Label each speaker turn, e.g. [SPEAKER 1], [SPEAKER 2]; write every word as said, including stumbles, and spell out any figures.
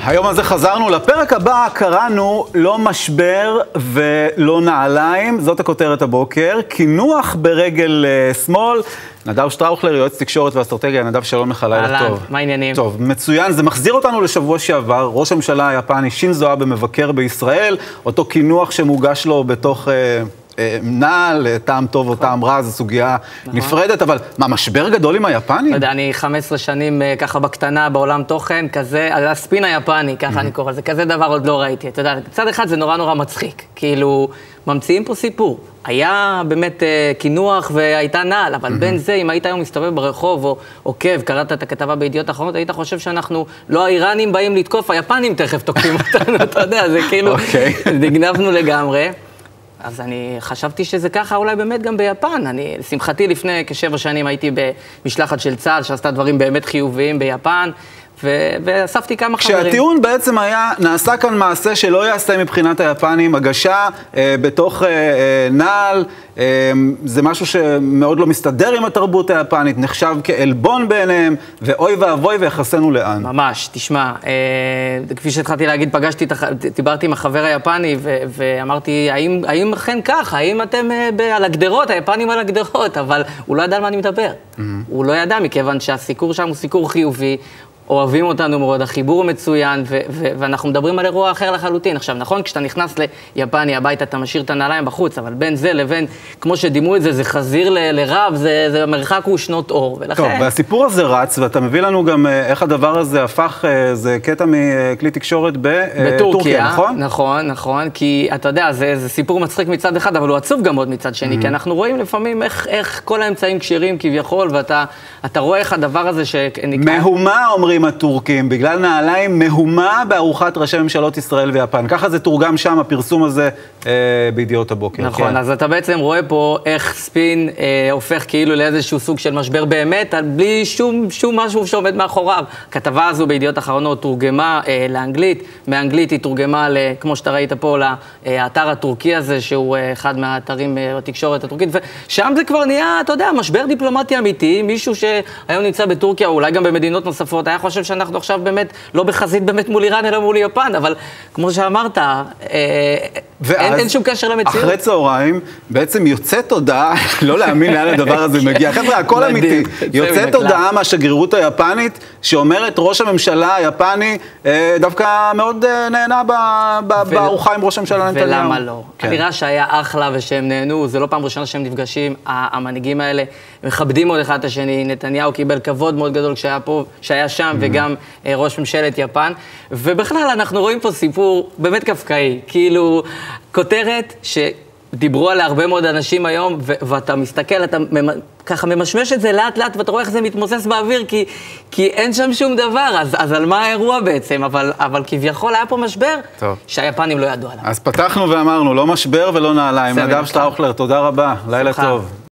[SPEAKER 1] היום הזה חזרנו. לפרק הבא קראנו לא משבר ולא נעליים, זאת הכותרת הבוקר. כינוח ברגל שמאל. נדב שטראוכלר, יועץ תקשורת ואסטרטגיה. נדב, שלום לך, לילה טוב.
[SPEAKER 2] מה העניינים?
[SPEAKER 1] טוב, מצוין. זה מחזיר אותנו לשבוע שעבר. ראש הממשלה היפני שינזו אבה מבקר בישראל, אותו כינוח שמוגש לו בתוך נעל, טעם טוב או טעם רע, זו סוגיה נפרדת, אבל מה, משבר גדול עם היפני?
[SPEAKER 2] לא יודע, אני חמש עשרה שנים ככה בקטנה בעולם תוכן, כזה, הספין היפני, ככה אני קורא לזה, כזה דבר עוד לא ראיתי. אתה יודע, צד אחד זה נורא נורא מצחיק, כאילו, ממציאים פה סיפור. היה באמת כינוח והייתה נעל, אבל בין זה, אם היית היום מסתובב ברחוב או עוקב, קראת את הכתבה בידיעות אחרונות, היית חושב שאנחנו, לא האיראנים באים לתקוף, היפנים תכף תוקפים אותנו, אתה יודע, זה כאילו, נגנבנו לגמרי. אז אני חשבתי שזה ככה אולי באמת גם ביפן. אני, לשמחתי, לפני כשבע שנים הייתי במשלחת של צה"ל, שעשתה דברים באמת חיוביים ביפן, ו- ואספתי כמה חברים.
[SPEAKER 1] כשהטיעון בעצם היה, נעשה כאן מעשה שלא יעשה מבחינת היפנים, הגשה אה, בתוך אה, אה, נעל, אה, זה משהו שמאוד לא מסתדר עם התרבות היפנית, נחשב כאלבון ביניהם, ואוי ואבוי ויחסנו לאן.
[SPEAKER 2] ממש, תשמע, אה, כפי שהתחלתי להגיד, פגשתי, דיברתי עם החבר היפני, ו- ואמרתי, האם, האם אכן כך? האם אתם אה, ב- על הגדרות, היפנים על הגדרות? אבל הוא לא ידע על מה אני מדבר. Mm-hmm. הוא לא ידע, מכיוון שהסיקור שם הוא סיקור חיובי, אוהבים אותנו מאוד, החיבור מצוין, ו- ו- ואנחנו מדברים על אירוע אחר לחלוטין. עכשיו, נכון, כשאתה נכנס ליפני הביתה, אתה משאיר את הנעליים בחוץ, אבל בין זה לבין, כמו שדימו את זה, זה חזיר ל- לרב, זה, זה המרחק הוא שנות אור, ולכן...
[SPEAKER 1] טוב, והסיפור הזה רץ, ואתה מביא לנו גם איך הדבר הזה הפך, זה קטע מכלי תקשורת בטורקיה, נכון?
[SPEAKER 2] נכון, נכון, כי אתה יודע, זה, זה סיפור מצחיק מצד אחד, אבל הוא עצוב גם עוד מצד שני, mm-hmm. כי אנחנו רואים לפעמים איך, איך כל האמצעים כשירים כביכול, ואתה אתה רואה איך הדבר הזה שנקרא...
[SPEAKER 1] מהומה אומרים הטורקים, בגלל נעליים מהומה בארוחת ראשי ממשלות ישראל ויפן. ככה זה תורגם שם, הפרסום הזה אה, בידיעות הבוקר.
[SPEAKER 2] נכון, כן. אז אתה בעצם רואה פה איך ספין אה, הופך כאילו לאיזשהו סוג של משבר באמת, בלי שום, שום משהו שעומד מאחוריו. הכתבה הזו בידיעות אחרונות תורגמה אה, לאנגלית, מאנגלית היא תורגמה, ל, כמו שאתה ראית פה, לאתר הטורקי הזה, שהוא אה, אחד מהאתרים אה, בתקשורת הטורקית, ושם זה כבר נהיה, אתה יודע, משבר דיפלומטי אמיתי, מישהו שהיום נמצא בטורקיה, אולי גם במדינות נוספות, היה חושב שאנחנו עכשיו באמת, לא בחזית באמת מול איראן, אלא מול יפן, אבל כמו שאמרת, אה, אין, אין שום קשר למציאות.
[SPEAKER 1] אחרי צהריים, בעצם יוצאת הודעה, לא להאמין לאן הדבר הזה מגיע. חבר'ה, הכל אמיתי. יוצאת הודעה מהשגרירות היפנית, שאומרת ראש הממשלה היפני, אה, דווקא מאוד אה, נהנה בארוחה עם ראש הממשלה נתניהו.
[SPEAKER 2] ולמה לא? כן. נראה שהיה אחלה ושהם נהנו, זה לא פעם ראשונה שהם נפגשים, המנהיגים האלה מכבדים עוד אחד את השני, נתניהו קיבל כבוד מאוד גדול כשהיה פה, שהיה שם, mm-hmm. וגם אה, ראש ממשלת יפן, ובכלל אנחנו רואים פה סיפור באמת קפקאי, כאילו כותרת שדיברו עליה הרבה מאוד אנשים היום, ו- ואתה מסתכל, אתה ממ- ככה ממשמש את זה לאט לאט, ואתה רואה איך זה מתמוסס באוויר, כי, כי אין שם שום דבר, אז, אז על מה האירוע בעצם? אבל, אבל כביכול היה פה משבר, טוב. שהיפנים לא ידעו עליו.
[SPEAKER 1] אז פתחנו ואמרנו, לא משבר ולא נעליים. נדב שטראוכלר, תודה רבה, לילה טוב.